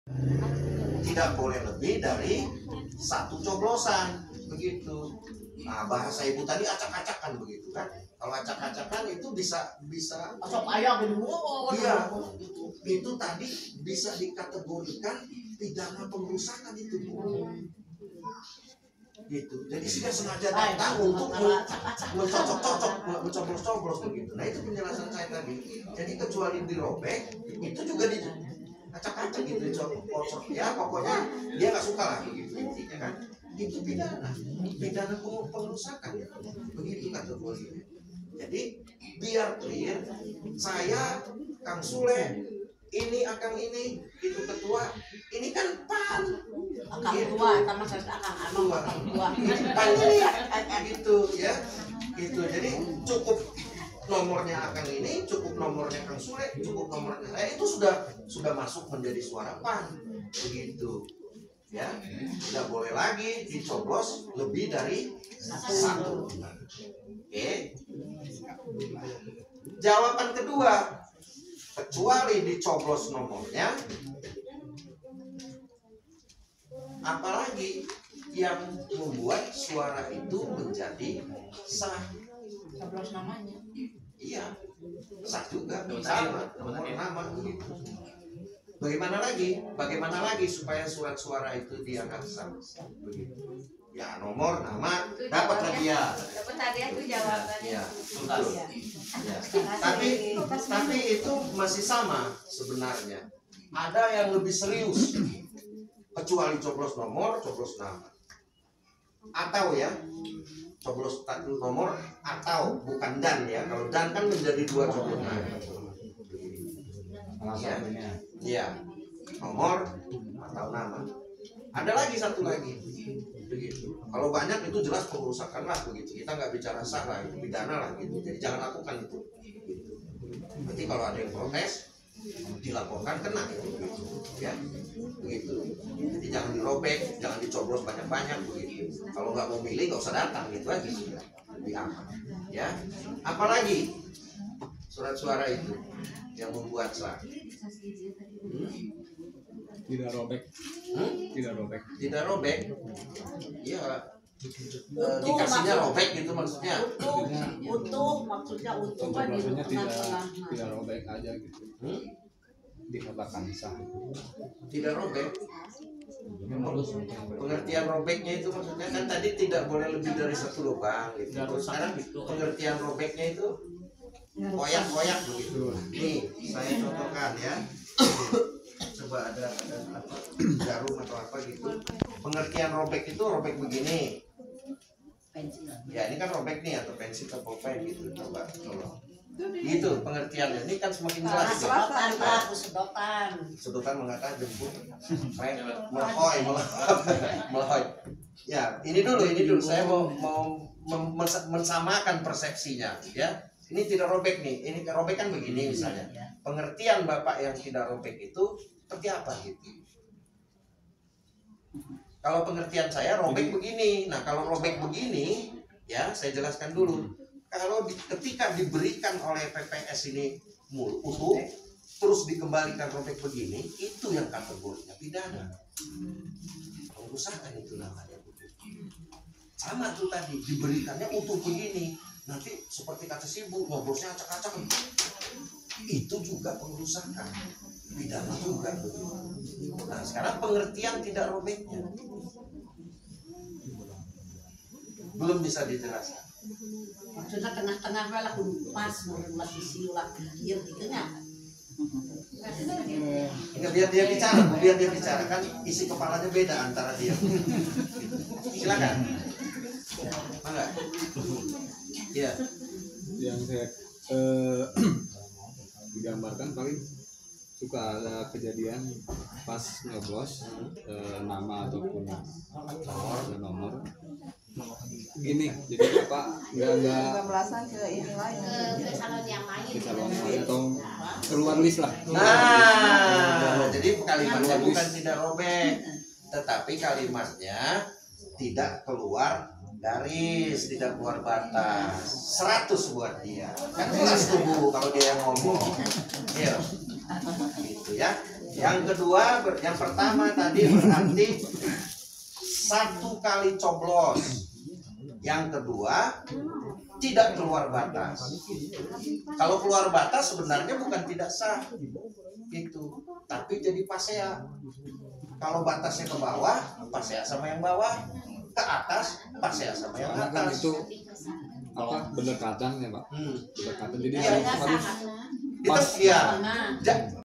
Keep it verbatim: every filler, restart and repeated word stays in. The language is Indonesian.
Tidak boleh lebih dari satu coblosan begitu. Nah, bahasa ibu tadi acak-acakan begitu kan. Kalau acak-acakan itu bisa bisa Asap ayam gitu. iya, itu tadi bisa dikategorikan pidana pengerusakan itu Bu. Gitu. Jadi sudah sengaja datang untuk mencocok-cocok, mencoblos-coblos begitu. Nah itu penjelasan saya tadi. Jadi kecuali dirobek, itu juga di acak-acak gitu, dicocok. Ya pokoknya dia nggak suka lah begitu intinya kan. Itu pidana, pidana pengerusakan. Begitu kategorinya. Jadi biar clear, saya Kang Sule, ini Akang ini, itu ketua, ini kan pan. Akang tua, sama saya akang anu akang tua. Pan ini gitu ya, gitu. Jadi cukup nomornya Akang ini, cukup nomornya Kang Sule, cukup nomornya saya itu sudah sudah masuk menjadi suara pan, begitu. Ya, tidak boleh lagi dicoblos lebih dari satu. Oke. Jawaban kedua, kecuali dicoblos nomornya, apalagi yang membuat suara itu menjadi sah. Coblos namanya. Iya, sah juga, sama nomor nama begitu. Bagaimana lagi? Bagaimana lagi supaya surat suara itu dianggap sah? Begitu. Ya nomor, nama, dapat hadiah. Dapat hadiah itu jawabannya. Ya, betul. Ya. Tapi tapi itu masih sama sebenarnya. Ada yang lebih serius. Kecuali coblos nomor, coblos nama. Atau ya, coblos satu nomor atau bukan dan ya. Kalau dan kan menjadi dua coblos. Ya, ya, nomor atau nama. Ada lagi satu lagi, begitu. Kalau banyak itu jelas pengerusakan lah begitu. Kita nggak bicara sah lah, itu pidana lah gitu. Jadi jangan lakukan itu. Gitu. Nanti kalau ada yang protes, dilaporkan kena itu, begitu. Ya, begitu. Jadi jangan dirobek, jangan dicoblos banyak-banyak begitu. Kalau nggak mau milih nggak usah datang gitu aja sudah. Lebih aman. Ya, apalagi surat suara itu yang membuat sah. Hmm? Tidak robek. Hmm? Tidak robek. Tidak robek. Iya. E, dikasihnya robek gitu maksudnya. Utuh, utuh maksudnya utuh kan di Coblosannya tidak tengah-tengah. tidak robek aja gitu. Hmm? Dikatakan sah. Tidak robek. Pengertian robeknya itu maksudnya kan tadi tidak boleh lebih dari satu lubang gitu. Sekarang pengertian robeknya itu koyak-koyak begitu. Nih, saya contohkan ya. Coba ada ada apa jarum atau apa gitu. Pengertian robek itu robek begini. Ya ini kan robek nih atau pensil atau pulpen gitu. Coba tolong. Gitu pengertiannya. Ini kan semakin jelas. Sedotan, Pak, sedotan. Sedotan mengatakan jemput. Melohoy, melohoy. Ya ini dulu, ini dulu. Saya mau mau mensamakan persepsinya, ya. Ini tidak robek nih. Ini robek kan begini misalnya. Pengertian Bapak yang tidak robek itu seperti apa gitu? Kalau pengertian saya robek begini. Nah kalau robek begini, ya saya jelaskan dulu. Kalau di, ketika diberikan oleh P P S ini mul utuh, terus dikembalikan robek begini, itu yang kategorinya pidana. Pengerusakan itu namanya. Sama tuh tadi diberikannya utuh begini. Nanti seperti kata si ibu, ngobrolnya acak-acak. Itu juga pengerusakan. Pidana juga. Nah sekarang pengertian tidak robeknya. Belum bisa dijelaskan. Maksudnya tengah-tengah lah kudu pas mau sisi ulah kieu gitu nya. Enggak, biar dia bicara, biar dia bicara kan isi kepalanya beda antara dia. Silakan. Mangga. Iya. Yang saya eh, digambarkan paling suka ada kejadian pas nyoblos eh, nama ataupun nomor nomor gini, jadi apa nggak nggak Pembelasan ke ini lain. Ke calon yang lain. ke calon lain atau keluar list lah. Nah, jadi kalimatnya bukan tidak robek, tetapi kalimatnya tidak keluar garis, tidak keluar batas. Seratus buat dia. Kan jelas tuh Bu kalau dia yang ngomong. Iya. Gitu ya. Yang kedua, ber- yang pertama tadi berarti satu kali coblos. Yang kedua, tidak keluar batas. Kalau keluar batas sebenarnya bukan tidak sah, itu, tapi jadi pasea. Kalau batasnya ke bawah, pasea sama yang bawah, ke atas, pasea sama yang Karena kan atas. itu apa berdekatan ya Pak, Hmm. berdekatan jadi Iya, harus Itu ya, Nah. ja-